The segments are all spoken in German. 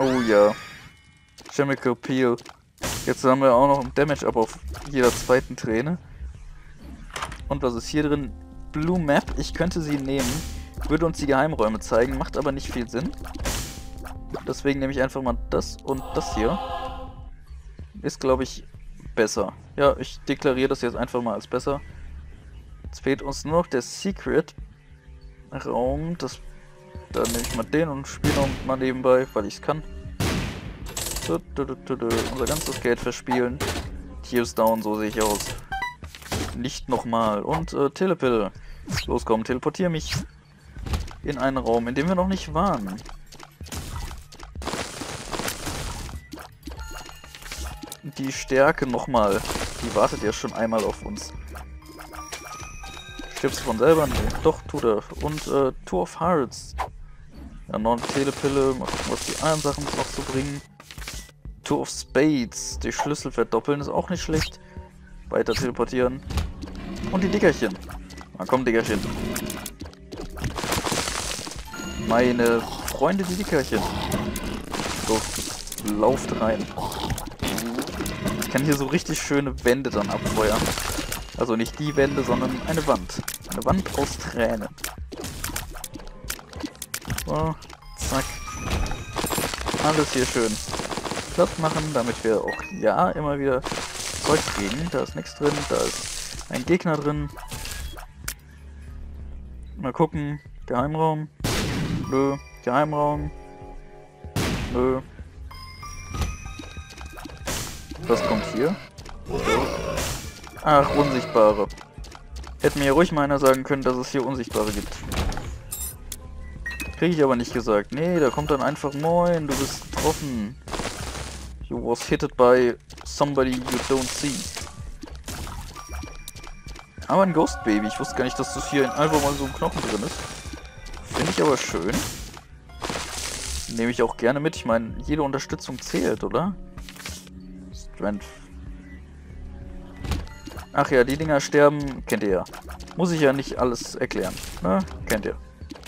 Oh ja. Chemical Peel. Jetzt haben wir auch noch ein Damage-Up auf jeder zweiten Träne. Und was ist hier drin? Blue Map. Ich könnte sie nehmen. Würde uns die Geheimräume zeigen. Macht aber nicht viel Sinn. Deswegen nehme ich einfach mal das und das hier. Ist, glaube ich, besser. Ja, ich deklariere das jetzt einfach mal als besser. Jetzt fehlt uns nur noch der Secret-Raum. Da nehme ich mal den und spiele noch mal nebenbei, weil ich es kann. Unser ganzes Geld verspielen. Tears down, so sehe ich aus. Nicht nochmal. Und Telepille. Los, komm, teleportiere mich in einen Raum, in dem wir noch nicht waren. Die Stärke nochmal. Die wartet ja schon einmal auf uns. Stirbst du von selber? Nee, doch, tut er. Und Two of Hearts. Ja, noch eine Telepille. Mal gucken, was die anderen Sachen noch so bringen. Two of Spades. Die Schlüssel verdoppeln ist auch nicht schlecht. Weiter teleportieren. Und die Dickerchen. Na komm, Dickerchen. Meine Freunde, die Dickerchen. So, lauft rein. Ich kann hier so richtig schöne Wände dann abfeuern. Also nicht die Wände, sondern eine Wand. Eine Wand aus Tränen. So, zack. Alles hier schön platt machen, damit wir auch ja immer wieder Zeug kriegen. Da ist nichts drin, da ist ein Gegner drin. Mal gucken. Geheimraum. Nö. Geheimraum. Nö. Was kommt hier? Ach, Unsichtbare. Hätte mir ja ruhig mal einer sagen können, dass es hier Unsichtbare gibt. Kriege ich aber nicht gesagt. Nee, da kommt dann einfach Moin, du bist getroffen. You was hitted by somebody you don't see. Aber ein Ghost Baby. Ich wusste gar nicht, dass das hier einfach mal so ein Knochen drin ist. Finde ich aber schön. Nehme ich auch gerne mit. Ich meine, jede Unterstützung zählt, oder? Strength. Ach ja, die Dinger sterben, kennt ihr ja. Muss ich ja nicht alles erklären. Ne? Kennt ihr.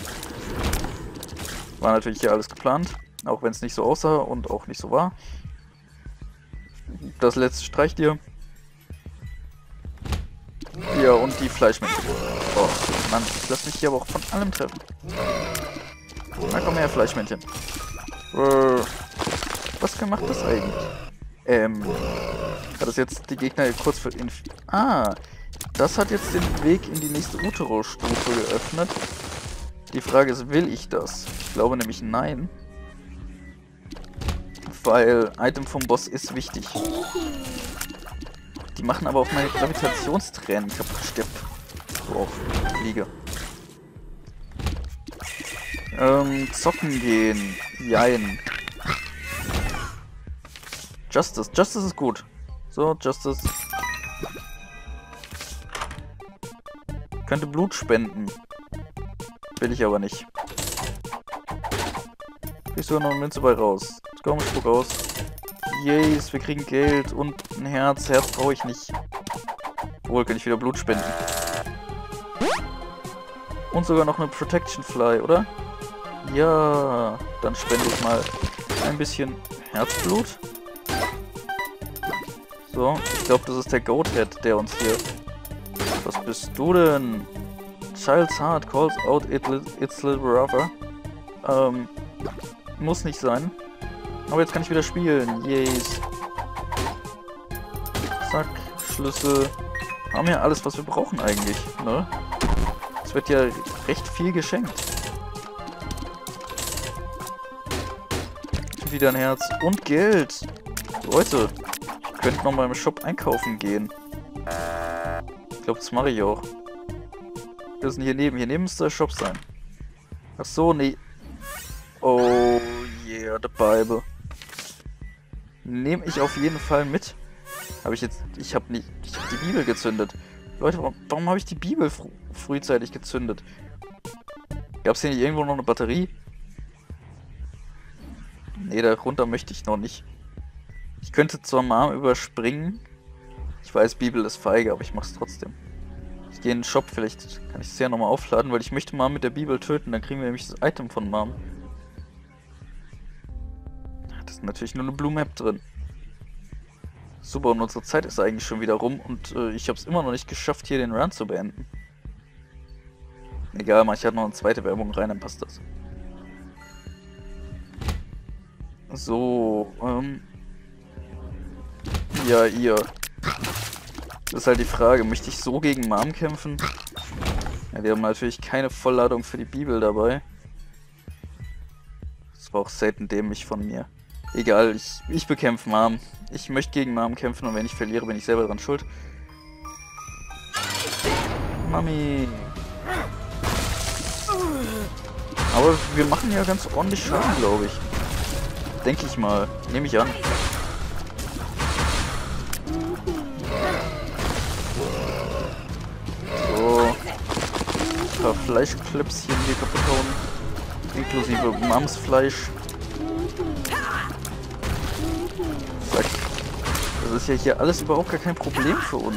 War natürlich hier alles geplant. Auch wenn es nicht so aussah und auch nicht so war. Das letzte streicht ihr. Ja, und die Fleischmännchen. Oh, Mann, ich lasse mich hier aber auch von allem treffen. Na komm her, Fleischmännchen. Was gemacht das eigentlich? Hat das jetzt die Gegner kurz für das hat jetzt den Weg in die nächste Utero-Stufe geöffnet. Die Frage ist, will ich das? Ich glaube nämlich nein. Weil Item vom Boss ist wichtig. Die machen aber auch meine Gravitationstränen kaputt. Stirb. So auch Fliege. Zocken gehen. Jein. Justice. Justice ist gut. So, Justice. Könnte Blut spenden. Will ich aber nicht. Kriegst du noch eine Münze bei raus. Komm, spuck aus. Yes, wir kriegen Geld und ein Herz. Herz brauche ich nicht. Obwohl, kann ich wieder Blut spenden. Und sogar noch eine Protection Fly, oder? Ja, dann spende ich mal ein bisschen Herzblut. So, ich glaube, das ist der Goathead, der uns hier... Was bist du denn? Child's heart calls out its little brother. Muss nicht sein. Aber jetzt kann ich wieder spielen. Yes. Zack, Schlüssel. Haben ja alles, was wir brauchen eigentlich, ne? Es wird ja recht viel geschenkt. Wieder ein Herz und Geld. Leute, ich könnte noch mal im Shop einkaufen gehen. Ich glaube, das mache ich auch. Wir sind hier neben. Hier neben müsste der Shop sein. Ach so, nee. Oh yeah, the Bible. Nehme ich auf jeden Fall mit. Ich habe die Bibel gezündet. Leute, warum habe ich die Bibel frühzeitig gezündet? Gab es hier nicht irgendwo noch eine Batterie? Nee, darunter möchte ich noch nicht. Ich könnte zur Mom überspringen. Ich weiß, Bibel ist feige, aber ich mach's trotzdem. Ich gehe in den Shop, vielleicht kann ich es ja nochmal aufladen, weil ich möchte Mom mit der Bibel töten, dann kriegen wir nämlich das Item von Mom. ist natürlich nur eine Blue Map drin. Super, und unsere Zeit ist eigentlich schon wieder rum und ich habe es immer noch nicht geschafft, hier den Run zu beenden. Egal, mach ich halt noch eine zweite Werbung rein, dann passt das. So, ja, ihr. Das ist halt die Frage, möchte ich so gegen Mom kämpfen? Ja, wir haben natürlich keine Vollladung für die Bibel dabei. Das war auch selten dämlich von mir. Egal, ich bekämpfe Mom. Ich möchte gegen Mom kämpfen und wenn ich verliere, bin ich selber dran schuld. Mami. Aber wir machen ja ganz ordentlich Schaden, glaube ich. Denke ich mal. Nehme ich an. So. Ein paar Fleischklöpschen hier kaputt hauen. Inklusive Mams Fleisch. Zack. Das ist ja hier alles überhaupt gar kein Problem für uns.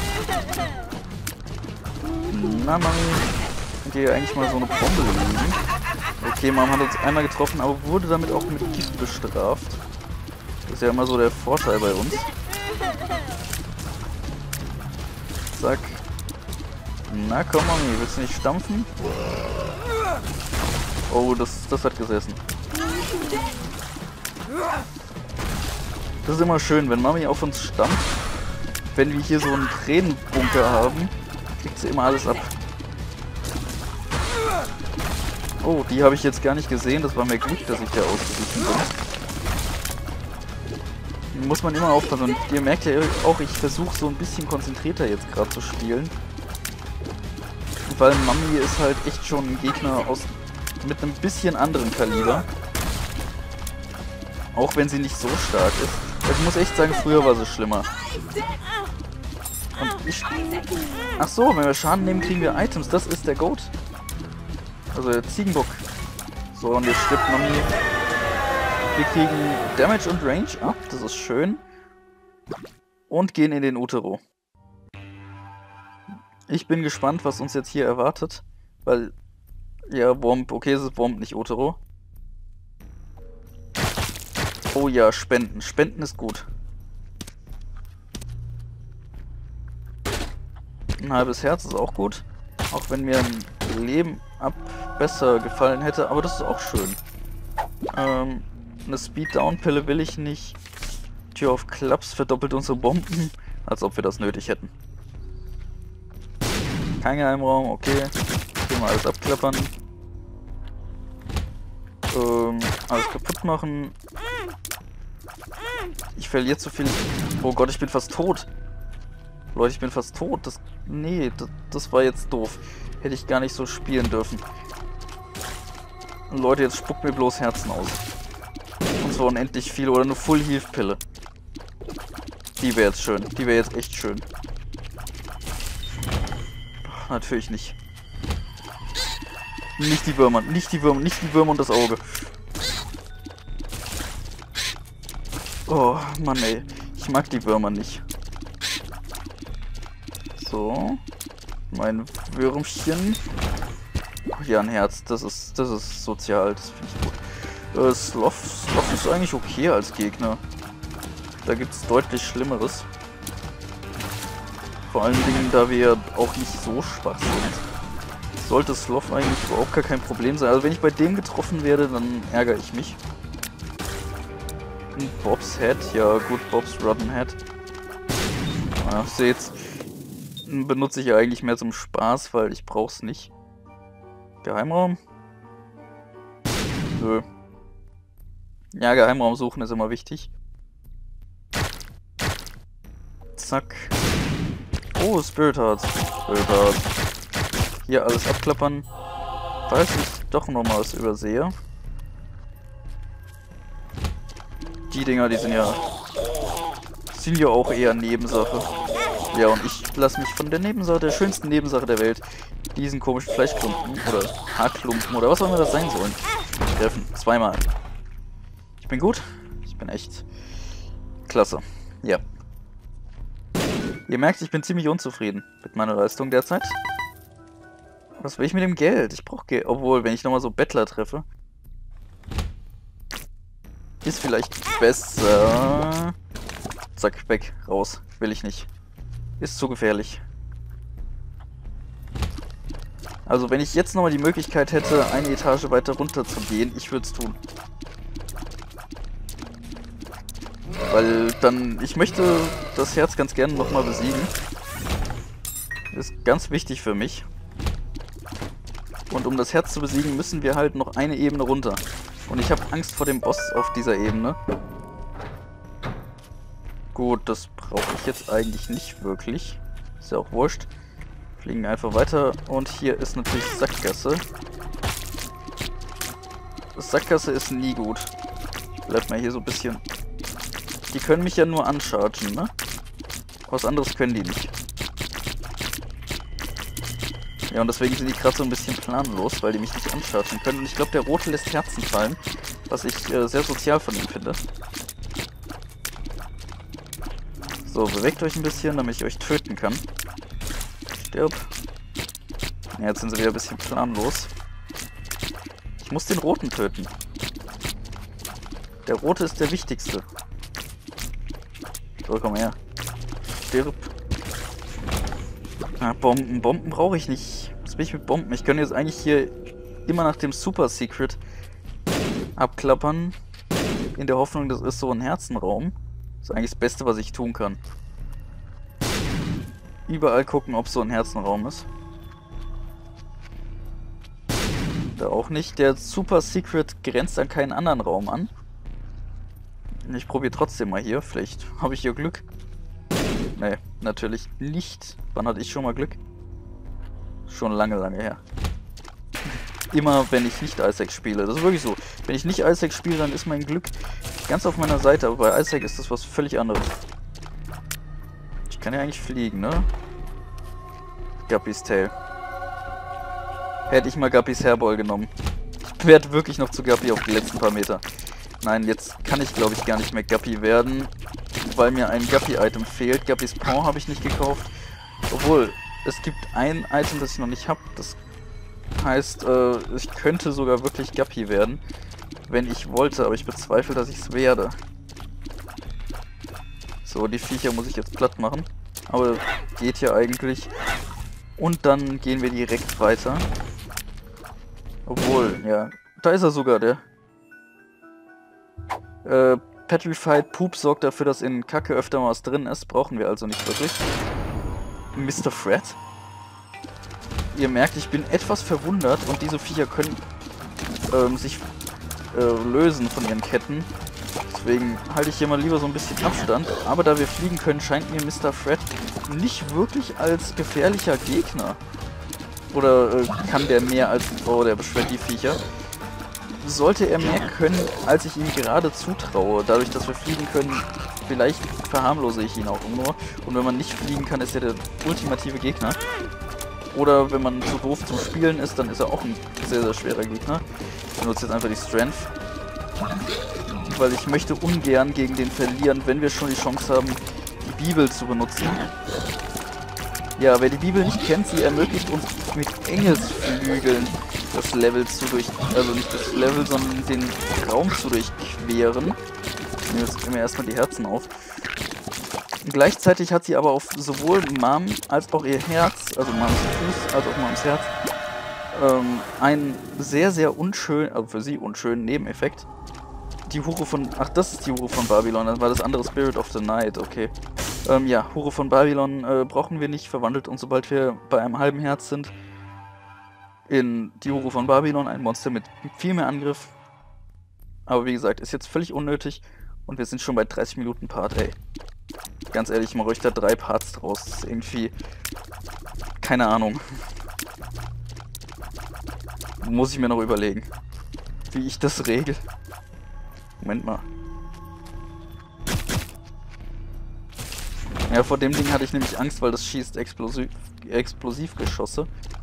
Na, Mami. Könnt ihr eigentlich mal so eine Bombe legen? Okay, Mom hat uns einmal getroffen, aber wurde damit auch mit Gift bestraft. Das ist ja immer so der Vorteil bei uns. Zack. Na komm, Mami, willst du nicht stampfen? Oh, das hat gesessen. Das ist immer schön, wenn Mami auf uns stampft. Wenn wir hier so einen Tränenbunker haben, kriegt sie immer alles ab. Oh, die habe ich jetzt gar nicht gesehen. Das war mir Glück, dass ich da ausgewichen bin. Muss man immer aufpassen. Und ihr merkt ja auch, ich versuche so ein bisschen konzentrierter jetzt gerade zu spielen. Weil Mami ist halt echt schon ein Gegner mit einem bisschen anderen Kaliber. Auch wenn sie nicht so stark ist. Ich muss echt sagen, früher war sie schlimmer. Und ach so, wenn wir Schaden nehmen, kriegen wir Items. Das ist der Goat. Also der Ziegenbock. So, und jetzt stirbt Mami. Wir kriegen Damage und Range ab. Das ist schön. Und gehen in den Utero. Ich bin gespannt, was uns jetzt hier erwartet. Weil, ja, Womp. Okay, es ist Womp, nicht Utero. Oh ja, Spenden. Spenden ist gut. Ein halbes Herz ist auch gut. Auch wenn mir ein Leben ab besser gefallen hätte, aber das ist auch schön. Eine Speed-Down-Pille will ich nicht. Tür auf Klaps verdoppelt unsere Bomben, als ob wir das nötig hätten. Kein Geheimraum, okay. Hier mal alles abklappern. Alles kaputt machen. Ich verliere zu viel. Oh Gott, ich bin fast tot. Leute, ich bin fast tot. Nee, das war jetzt doof. Hätte ich gar nicht so spielen dürfen. Und Leute, jetzt spuckt mir bloß Herzen aus. Und zwar unendlich viel. Oder eine Full-Health-Pille. Die wäre jetzt schön. Die wäre jetzt echt schön. Natürlich nicht. Nicht die Würmer. Nicht die Würmer. Nicht die Würmer und das Auge. Oh, Mann ey. Ich mag die Würmer nicht. So. Mein Würmchen. Oh, hier ein Herz. Das ist sozial. Das finde ich gut. Sloth ist eigentlich okay als Gegner. Da gibt es deutlich Schlimmeres. Vor allen Dingen, da wir auch nicht so schwach sind. Sollte Sloth eigentlich überhaupt gar kein Problem sein. Also wenn ich bei dem getroffen werde, dann ärgere ich mich. Bob's Head. Ja gut, Bob's Rotten Head. Ja, seht's. Benutze ich ja eigentlich mehr zum Spaß, weil ich brauch's nicht. Geheimraum? Nö. Ja, Geheimraum suchen ist immer wichtig. Zack. Oh, Spirit Heart. Spirit Heart. Hier alles abklappern. Falls ich doch noch mal was übersehe. Die Dinger, die sind ja auch eher Nebensache. Ja, und ich lasse mich von der Nebensache, der schönsten Nebensache der Welt, diesen komischen Fleischklumpen oder Haarklumpen oder was auch immer das sein sollen, treffen. Zweimal. Ich bin gut. Ich bin echt klasse. Ja. Ihr merkt, ich bin ziemlich unzufrieden mit meiner Leistung derzeit. Was will ich mit dem Geld? Ich brauche Geld. Obwohl, wenn ich nochmal so Bettler treffe. ist vielleicht besser. Zack, weg, raus. Will ich nicht. Ist zu gefährlich. Also wenn ich jetzt nochmal die Möglichkeit hätte, eine Etage weiter runter zu gehen, ich würde es tun. Weil dann, ich möchte das Herz ganz gerne nochmal besiegen. Das ist ganz wichtig für mich. Und um das Herz zu besiegen, müssen wir halt noch eine Ebene runter. Und ich habe Angst vor dem Boss auf dieser Ebene. Gut, das brauche ich jetzt eigentlich nicht wirklich. Ist ja auch wurscht. Fliegen einfach weiter. Und hier ist natürlich Sackgasse. Sackgasse ist nie gut. Ich bleib mal hier so ein bisschen... Die können mich ja nur unchargen, ne? Was anderes können die nicht. Ja, und deswegen sind die gerade so ein bisschen planlos, weil die mich nicht unchargen können. Und ich glaube, der Rote lässt Herzen fallen, was ich sehr sozial von ihm finde. So, bewegt euch ein bisschen, damit ich euch töten kann. Stirb. Ja, jetzt sind sie wieder ein bisschen planlos. Ich muss den Roten töten. Der Rote ist der wichtigste. So, komm her. Stirb. Ah, Bomben. Bomben brauche ich nicht. Was will ich mit Bomben? Ich kann jetzt eigentlich hier immer nach dem Super Secret abklappern. In der Hoffnung, das ist so ein Herzenraum. Das ist eigentlich das Beste, was ich tun kann. Überall gucken, ob so ein Herzenraum ist. Da auch nicht. Der Super Secret grenzt an keinen anderen Raum an. Ich probiere trotzdem mal hier. Vielleicht habe ich hier Glück. Nee, natürlich nicht. Wann hatte ich schon mal Glück? Schon lange, lange her. Immer, wenn ich nicht Isaac spiele. Das ist wirklich so. Wenn ich nicht Isaac spiele, dann ist mein Glück ganz auf meiner Seite. Aber bei Isaac ist das was völlig anderes. Ich kann ja eigentlich fliegen, ne? Guppys Tail. Hätte ich mal Guppys Hairball genommen. Ich werde wirklich noch zu Guppy auf die letzten paar Meter. Nein, jetzt kann ich glaube ich gar nicht mehr Guppy werden, weil mir ein Guppy-Item fehlt. Guppys Paw habe ich nicht gekauft. Obwohl, es gibt ein Item, das ich noch nicht habe. Das heißt, ich könnte sogar wirklich Guppy werden, wenn ich wollte, aber ich bezweifle, dass ich es werde. So, die Viecher muss ich jetzt platt machen. Aber geht ja eigentlich. Und dann gehen wir direkt weiter. Obwohl, ja, da ist er sogar, der. Petrified Poop sorgt dafür, dass in Kacke öfter mal was drin ist. Brauchen wir also nicht wirklich. Mr. Fred? Ihr merkt, ich bin etwas verwundert und diese Viecher können sich lösen von ihren Ketten. Deswegen halte ich hier mal lieber so ein bisschen Abstand. Aber da wir fliegen können, scheint mir Mr. Fred nicht wirklich als gefährlicher Gegner. Oder kann der mehr als... Oh, der beschwert die Viecher. Sollte er mehr können, als ich ihm gerade zutraue. Dadurch, dass wir fliegen können, vielleicht verharmlose ich ihn auch nur. Und wenn man nicht fliegen kann, ist er der ultimative Gegner. Oder wenn man zu doof zum Spielen ist, dann ist er auch ein sehr, sehr schwerer Gegner. Ich benutze jetzt einfach die Strength. Weil ich möchte ungern gegen den verlieren, wenn wir schon die Chance haben, die Bibel zu benutzen. Ja, wer die Bibel nicht kennt, sie ermöglicht uns mit Engelsflügeln das Level zu also nicht das Level, sondern den Raum zu durchqueren. Ich nehme jetzt immer erstmal die Herzen auf. Und gleichzeitig hat sie aber auf sowohl Mom als auch ihr Herz, also Moms Fuß als auch Moms Herz, einen sehr, sehr unschönen, also für sie unschönen Nebeneffekt. Die Hure von... Ach, das ist die Hure von Babylon, das war das andere Spirit of the Night, okay. Ja, Hure von Babylon brauchen wir nicht, verwandelt uns, sobald wir bei einem halben Herz sind, in die Hure von Babylon, ein Monster mit viel mehr Angriff. Aber wie gesagt, ist jetzt völlig unnötig und wir sind schon bei 30 Minuten Part, ey. Ganz ehrlich, ich mache euch da 3 Parts draus, das ist irgendwie... Keine Ahnung. Muss ich mir noch überlegen, wie ich das regel. Moment mal. Ja, vor dem Ding hatte ich nämlich Angst, weil das schießt Explosivgeschosse.